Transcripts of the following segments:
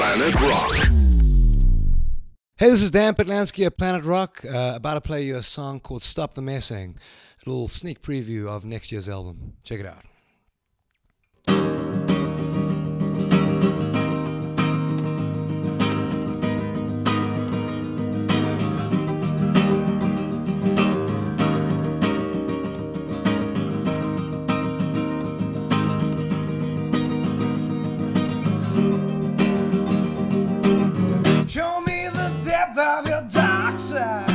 Planet Rock. Hey, this is Dan Petlansky at Planet Rock, about to play you a song called Stop the Messing, a little sneak preview of next year's album. Check it out. Show me the depth of your dark side.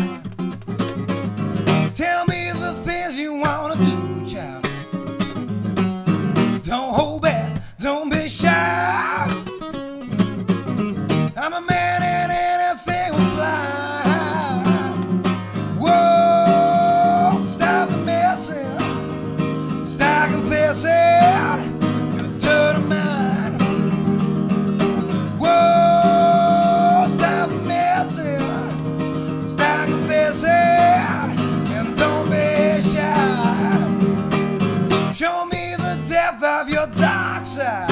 Tell me the things you wanna do, child. Don't hold back, don't be shy. I'm a man and anything will fly. Whoa, stop the messing, stop confessing your dirty mind. Whoa, stop messing, stop confessing, and don't be shy. Show me the depth of your dark side.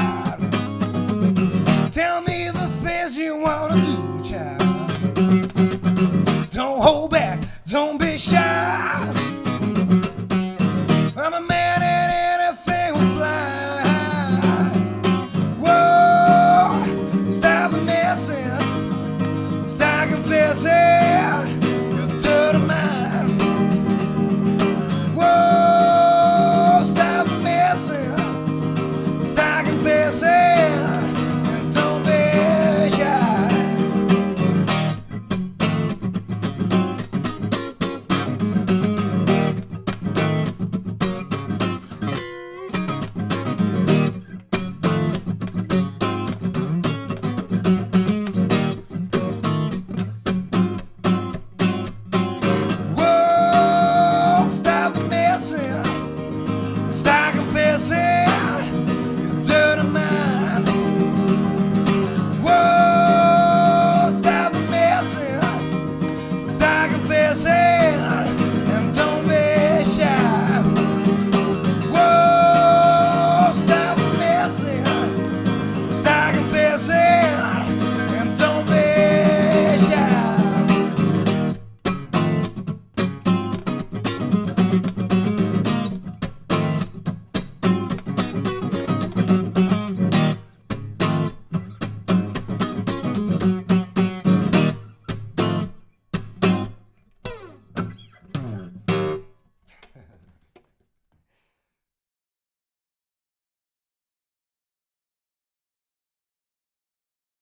Tell me the things you wanna do, child. Don't hold back, don't be shy.